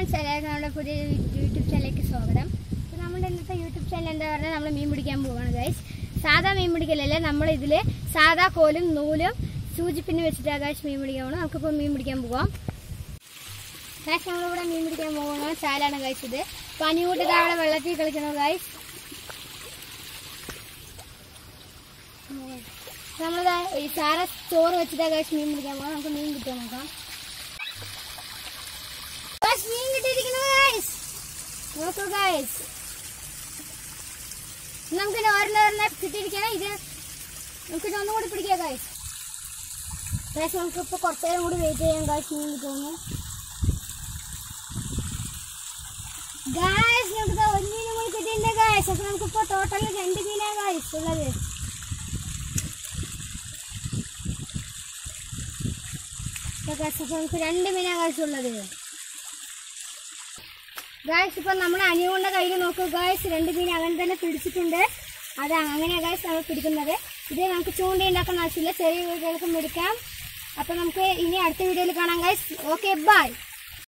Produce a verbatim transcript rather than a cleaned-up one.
Friends, എല്ലാവർക്കും നമ്മുടെ പുതിയ യൂട്യൂബ് ചാനലിലേക്ക് സ്വാഗതം. അപ്പോൾ നമ്മുടെ ഇന്നത്തെ യൂട്യൂബ് ചാനൽ എന്താ പറഞ്ഞാൽ നമ്മൾ മീൻ പിടിക്കാൻ പോവുകയാണ് ഗൈസ്. സാധാ മീൻ പിടിക്കലല്ല, നമ്മളിതിൽ സാധാ കോലും നൂലും സൂചിപ്പിന്ന് വെച്ചിട്ടാണ് ഗൈസ് മീൻ പിടിക്കാൻ പോകണം. നമുക്കിപ്പോൾ മീൻ പിടിക്കാൻ പോകാം ഗൈസ്. നമ്മളിവിടെ മീൻ പിടിക്കാൻ പോകുന്ന ചാലാണ് ഗൈസ്. ഇത് പനിയൂട്ട് അവിടെ വെള്ളത്തിൽ കളിക്കണം ഗൈസ്. നമ്മളിതാ ഈ സാറ ചോറ് വെച്ചിട്ടാണ് ഗൈസ് മീൻ പിടിക്കാൻ പോകാം. നമുക്ക് മീൻ കിട്ടാൻ നോക്കാം. മീൻ കിട്ടിയിരിക്കുന്നു ഗൈസ്, നോക്കൂ ഗൈസ്. നമുക്ക് ഓരോന്നോരനെ കിട്ടിയിരിക്കണം. ഇത് നമുക്ക് ഒന്നും കൂടി പിടിക്കാം ഗൈസ്. ഗൈസ് നമുക്ക് ഇപ്പോൾ കുറച്ച് നേരം കൂടി വെയിറ്റ് ചെയ്യാം ഗൈസ്. മീൻ കിട്ടുന്നു ഗൈസ്. നമുക്ക് ഒരു മീനും കൂടി കിട്ടിയിട്ടുണ്ട് ഗൈസ്. അപ്പോൾ നമുക്കിപ്പോൾ ടോട്ടൽ രണ്ട് മീനാണ് ഗൈസ് ഉള്ളത്. ഗൈസ് അപ്പോൾ നമുക്ക് രണ്ട് മീനാണ് ഗൈസ് ഉള്ളത് ഗൈസ്. ഇപ്പം നമ്മൾ അനിയുടെ കയ്യിൽ നോക്കൂ ഗൈസ്, രണ്ട് മീൻ അങ്ങനെ തന്നെ പിടിച്ചിട്ടുണ്ട്. അത് അങ്ങനെയാണ് ഗൈസ് നമ്മൾ പിടിക്കുന്നത്. ഇത് നമുക്ക് ചൂണ്ട ഉണ്ടാക്കുന്ന ആവശ്യമില്ല, ചെറിയ വീടുകൾക്കും എടുക്കാം. അപ്പം നമുക്ക് ഇനി അടുത്ത വീഡിയോയിൽ കാണാം ഗൈസ്. Okay, by.